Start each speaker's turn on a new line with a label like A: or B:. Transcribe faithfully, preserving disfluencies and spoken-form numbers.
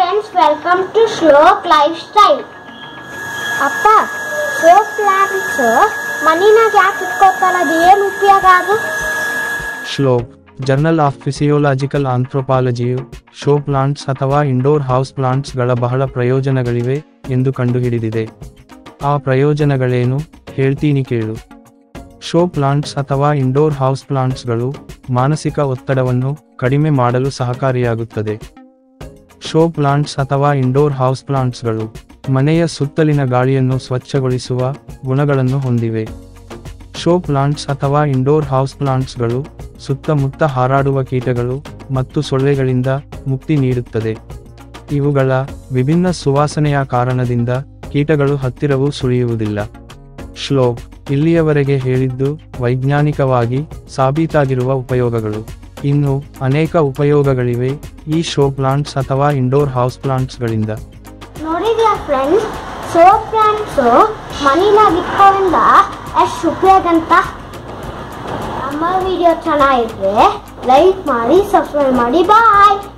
A: friends, welcome to Shlok Lifestyle. ಅಪ್ಪ show plants ಮಣ್ಣಿನಾಗ ಯಾಕೆ ಇಟ್ಕೋತಾರ, ಅದು ಏನು ಉಪಯೋಗ ಅದು?
B: ಶ್ಲೋಕ್ ಜರ್ನಲ್ ಆಫ್ ಫಿಸಿಯೋಲಾಜಿಕಲ್ ಆಂಥ್ರೋಪಾಲಜಿಯು ಶೋ ಪ್ಲಾಂಟ್ಸ್ ಅಥವಾ ಇಂಡೋರ್ ಹೌಸ್ ಪ್ಲಾಂಟ್ಸ್ಗಳ ಬಹಳ ಪ್ರಯೋಜನಗಳಿವೆ ಎಂದು ಕಂಡುಹಿಡಿದಿದೆ. ಆ ಪ್ರಯೋಜನಗಳೇನು ಹೇಳ್ತೀನಿ ಕೇಳು. ಶೋ ಪ್ಲಾಂಟ್ಸ್ ಅಥವಾ ಇಂಡೋರ್ ಹೌಸ್ ಪ್ಲಾಂಟ್ಸ್ಗಳು ಮಾನಸಿಕ ಒತ್ತಡವನ್ನು ಕಡಿಮೆ ಮಾಡಲು ಸಹಕಾರಿಯಾಗುತ್ತದೆ. ಶೋ ಪ್ಲಾಂಟ್ಸ್ ಅಥವಾ ಇಂಡೋರ್ ಹೌಸ್ ಪ್ಲಾಂಟ್ಸ್ಗಳು ಮನೆಯ ಸುತ್ತಲಿನ ಗಾಳಿಯನ್ನು ಸ್ವಚ್ಛಗೊಳಿಸುವ ಗುಣಗಳನ್ನು ಹೊಂದಿವೆ. ಶೋ ಪ್ಲಾಂಟ್ಸ್ ಅಥವಾ ಇಂಡೋರ್ ಹೌಸ್ ಪ್ಲಾಂಟ್ಸ್ಗಳು ಸುತ್ತಮುತ್ತ ಹಾರಾಡುವ ಕೀಟಗಳು ಮತ್ತು ಸೊಳ್ಳೆಗಳಿಂದ ಮುಕ್ತಿ ನೀಡುತ್ತದೆ. ಇವುಗಳ ವಿಭಿನ್ನ ಸುವಾಸನೆಯ ಕಾರಣದಿಂದ ಕೀಟಗಳು ಹತ್ತಿರವೂ ಸುಳಿಯುವುದಿಲ್ಲ. ಶ್ಲೋಕ್ ಇಲ್ಲಿಯವರೆಗೆ ಹೇಳಿದ್ದು ವೈಜ್ಞಾನಿಕವಾಗಿ ಸಾಬೀತಾಗಿರುವ ಉಪಯೋಗಗಳು. ಇನ್ನು ಅನೇಕ ಉಪಯೋಗಗಳಿವೆ ಈ ಶೋ ಪ್ಲಾಂಟ್ಸ್ ಅಥವಾ ಇಂಡೋರ್ ಹೌಸ್ ಪ್ಲಾಂಟ್ಸ್ಗಳಿಂದ.
A: ನೋಡಿದ್ಯಾ ಫ್ರೆಂಡ್ಸ್, ಶೋ ಪ್ಲಾಂಟ್ಸ್ ಮಣ್ಣಿನಾಗ ಇಟ್ಕೋದ್ರಿಂದ ಎಷ್ಟು ಉಪಯೋಗ ಅಂತ. ನಮ್ಮ ವಿಡಿಯೋ ಚೆನ್ನಾಗಿದ್ರೆ ಲೈಕ್ ಮಾಡಿ, ಸಬ್ಸ್ಕ್ರೈಬ್ ಮಾಡಿ. ಬಾಯ್.